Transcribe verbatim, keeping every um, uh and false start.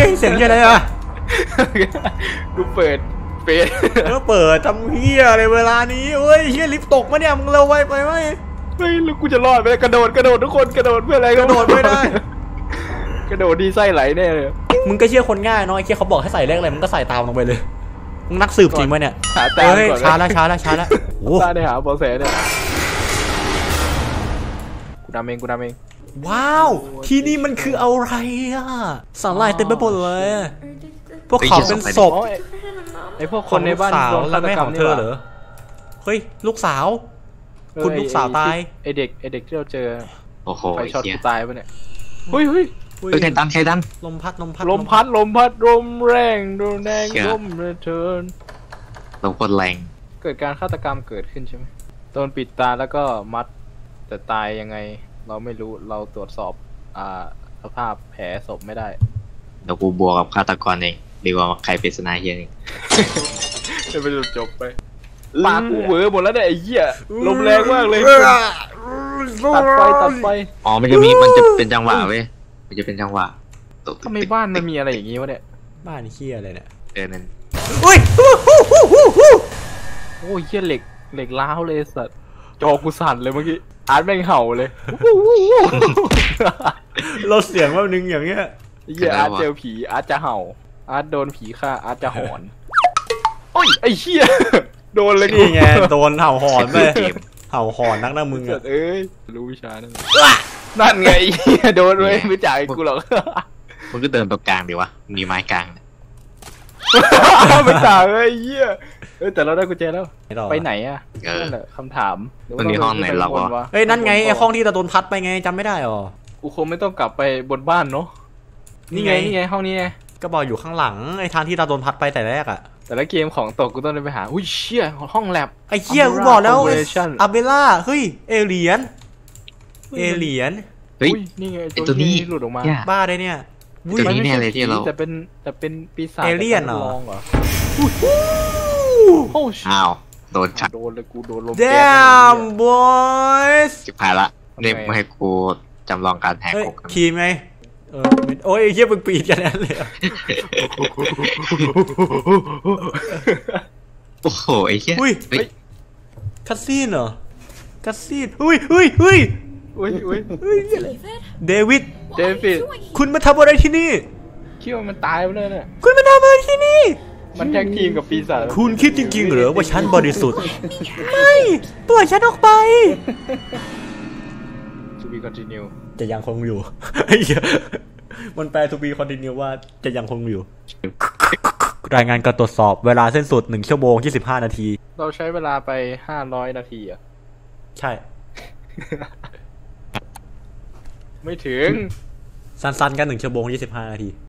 ยเสียงอะไรอ่ะกูเปิดเฟซก็เปิดทำเฮียอะไรเวลานี้เฮ้ยเฮียลิฟต์ตกมาเนี่ยมึงเร็วไวไปไหมเฮ้ยแล้วกูจะรอดไหมกระโดดกระโดดทุกคนกระโดดเพื่ออะไรกระโดดไม่ได้กระโดดดีไส้ไหลแน่เลยมึงก็เชื่อคนง่ายเนาะไอ้เชี่ยเขาบอกให้ใส่เลขอะไรมึงก็ใส่ตามลงไปเลยมึงนักสืบจริงไหมเนี่ยหาตามเฮ้ยก่อนช้าแล้วช้าแล้วช้าแล้วโอ้ตาได้หาเบาะแสเนี่ยกูดำเองกูดำเองว้าวที่นี่มันคืออะไรอ่ะสาหร่ายเต็มไปหมดเลยพวกเขาเป็นศพอ๋อไอ้ไอพวกคนในบ้านสาวโดนและฆาตแม่กรขรมองนี่เธอหว่าเหรอเฮ้ยลูกสาว คุณลูกสาวตายไอเด็กไอเด็กที่เราเจอโอ้โหไฟไอ้ช็อตเหี้ยกูตายปะเนี่ยเฮ้ยเฮ้ยอุ้ยเฮ้ยใครดันใครดันลมพัดลมพัดลมพัดลมพัดลมแรงลมแรงเชี่ยลมเรเทิร์นลมคนแรงเกิดการฆาตกรรมเกิดขึ้นใช่ไหมโดนปิดตาแล้วก็มัดแต่ตายยังไง เราไม่รู้เราตรวจสอบอ่าสภาพแผลศพไม่ได้เดี๋ยวกูบวกกับฆาตกรเองดีกว่าใครเป็นสนาเฮียเองจะไปจบไปปากกูเหวอหมดแล้วเนี่ยไอ้เหี้ยลมแรงมากเลย ตัดไฟตัดไฟอ๋อมันจะมีมันจะเป็นจังหวะเว้ยมันจะเป็นจังหวะตกทำไมบ้านมันมีอะไรอย่างงี้วะเนี่ยบ้านเฮียอะไรเนี่ยเออนั่นอุ้ยโอ้ยเหี้ยเหล็กเหล็กล้าวเลยสัตว์จอกูสั่นเลยเมื่อกี้อาร์ตแม่งเห่าเลยเราเสียงว่านึงอย่างเงี้ยไอ้เหี้ยอาร์ตเจอผีอาร์ตจะเห่าอาร์ตโดนผีฆ่าอาร์ตจะหอนโอ้ยไอ้เหี้ยโดนเลยนี่ไงโดนเห่าหอนไปเห่าหอนนักนะมึงสัอะตว์เอ้ยรู้วิชานั่นนั่นไงไอ้เหี้ยโดนไว้ไม่จ่ายกูหรอกมันก็เดินตรงกลางดีวะมีไม้กลางไม่จ่ายเลยไอ้เหี้ยเอ้ยแต่เราได้กุญแจแล้วไม่ต่อไปไหนอะเออนั่นแหละคำถามหรือมันมีห้องไหนเราวะวะเฮ้ยนั่นไงไอ้ห้องที่ตะโดนพัดไปไงจำไม่ได้หรอกูคงไม่ต้องกลับไปบนบ้านเนาะนี่นี่ไงไงนี่ไงห้องนี้ไงก็บอกอยู่ข้างหลังไอ้ทางที่ตะโดนพัดไปแต่แรกอะแต่ละเกมของตกกูต้องไปหาอุ้ยเชี่ยห้องแลบไอ้เหี้ยกูบอกแล้ว Operation อาเบล่าเฮ้ยเอเลียนเอเลียนเฮ้ยอุ้ยนี่ไงไอ้ตัวนี้ที่หลุดออกมาเนี่ยบ้าได้เนี่ยไอ้ตัวนี้ แน่เลยที่เราแต่เป็นแต่เป็นปีศาจเอเลี่ยนเหรอแต่ป็ทดลองเหรอโอ้ชิอ้าวโดนชักโดนเลยกูโดนลมเดแก๊สมบอยส์จิบหายละเนี่ยมาให้กูจำลองการแหกเฮ้ยคุกกันคีมไงเออไม่โอ้ยไอ้เหี้ยมึงปีดกันนั่นเลยอะโอ้โหไอ้เหี้ยอุ้ยเฮ้ยคัสซีนเหรอคัสซีนอุ้ยอุ้ยอุ้ยอุ้ยอุ้ยอุ้ยเดวิดเดฟิดคุณมาทำอะไรที่นี่คิดว่ามันตายไปเลยเนี่ยคุณมาทำอะไรที่นี่มันแท็กทีมกับปีศาจคุณคิดจริงๆเหรอว่าฉันบริสุทธิ์ ไม่ปล่อยฉันออกไปทูบีคอนติเนียจะยังคงอยู่ ไอ้เหี้ยมันแปล to be continue ว่าจะยังคงอยู่ รายงานการตรวจสอบเวลาเส้นสุดหนึ่งชั่วโมงยี่สิบห้านาทีเราใช้เวลาไปห้าร้อยนาทีอะใช่ไม่ถึงสั้นๆกันหนึ่งชั่วโมงยี่สิบห้านาที